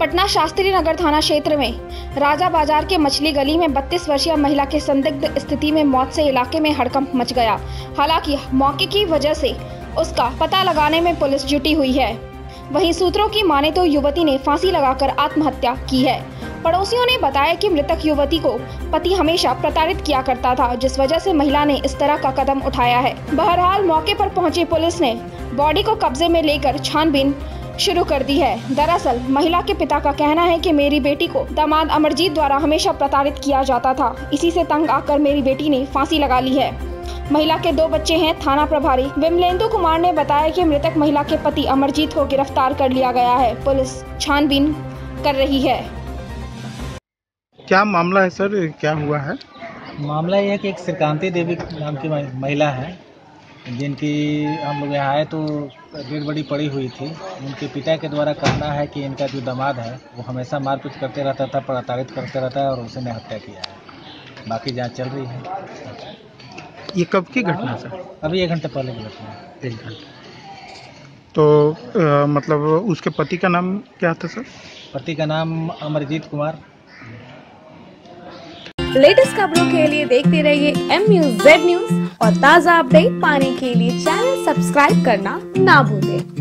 पटना शास्त्री नगर थाना क्षेत्र में राजा बाजार के मछली गली में 32 वर्षीय महिला के संदिग्ध स्थिति में मौत से इलाके में हड़कंप मच गया। हालांकि मौके की वजह से उसका पता लगाने में पुलिस जुटी हुई है। वहीं सूत्रों की माने तो युवती ने फांसी लगाकर आत्महत्या की है। पड़ोसियों ने बताया कि मृतक युवती को पति हमेशा प्रताड़ित किया करता था, जिस वजह से महिला ने इस तरह का कदम उठाया है। बहरहाल मौके पर पहुंची पुलिस ने बॉडी को कब्जे में लेकर छानबीन शुरू कर दी है। दरअसल महिला के पिता का कहना है कि मेरी बेटी को दामाद अमरजीत द्वारा हमेशा प्रताड़ित किया जाता था, इसी से तंग आकर मेरी बेटी ने फांसी लगा ली है। महिला के 2 बच्चे हैं। थाना प्रभारी विमलेंदु कुमार ने बताया कि मृतक महिला के पति अमरजीत को गिरफ्तार कर लिया गया है। पुलिस छानबीन कर रही है। क्या मामला है सर, क्या हुआ है? मामला यह है कि एक श्रीकांति देवी नाम की महिला है, जिनकी हम लोग यहाँ आए तो डेड बॉडी पड़ी हुई थी। उनके पिता के द्वारा कहना है कि इनका जो दामाद है वो हमेशा मारपीट करते रहता था, प्रताड़ित करते रहता है और उसने हत्या किया है। बाकी जांच चल रही है। ये कब की घटना सर? अभी 1 घंटे पहले की घटना है। 1 घंटे। तो मतलब उसके पति का नाम क्या था सर? पति का नाम अमरजीत कुमार। लेटेस्ट खबरों के लिए देखते रहिए MUZ न्यूज और ताज़ा अपडेट पाने के लिए चैनल सब्सक्राइब करना ना भूलें।